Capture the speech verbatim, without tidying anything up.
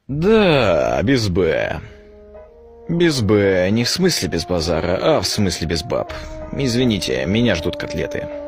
Да, без «Б». Без «Б», не в смысле без базара, а в смысле без баб. Извините, меня ждут котлеты.